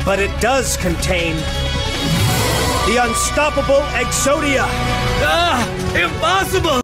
But it does contain the unstoppable Exodia. Ah! Impossible!